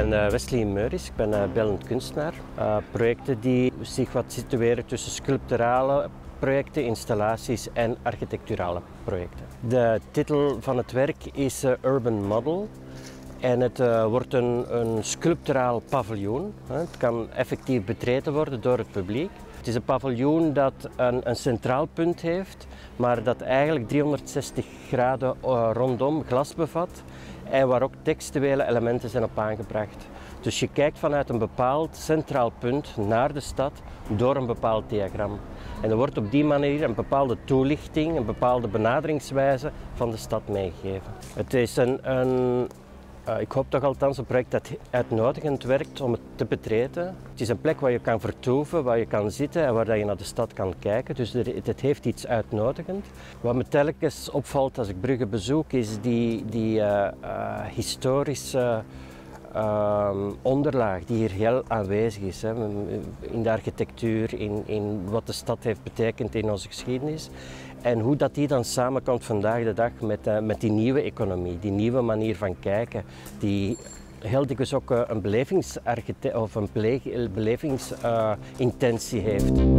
ben Wesley Meuris, ik ben beeldend kunstenaar. Projecten die zich wat situeren tussen sculpturale projecten, installaties en architecturale projecten. De titel van het werk is Urban Model en het wordt een sculpturaal paviljoen. Het kan effectief betreden worden door het publiek. Het is een paviljoen dat een centraal punt heeft, maar dat eigenlijk 360 graden rondom glas bevat en waar ook textuele elementen zijn op aangebracht. Dus je kijkt vanuit een bepaald centraal punt naar de stad door een bepaald diagram. En er wordt op die manier een bepaalde toelichting, een bepaalde benaderingswijze van de stad meegegeven. Het is ik hoop toch althans een project dat uitnodigend werkt om het te betreden. Het is een plek waar je kan vertoeven, waar je kan zitten en waar je naar de stad kan kijken. Dus het heeft iets uitnodigend. Wat me telkens opvalt als ik Brugge bezoek is die historische onderlaag die hier heel aanwezig is. Hè. In de architectuur, in wat de stad heeft betekend in onze geschiedenis. En hoe dat die dan samenkomt vandaag de dag met die nieuwe economie, die nieuwe manier van kijken, die heel dikwijls ook een belevingsintentie heeft.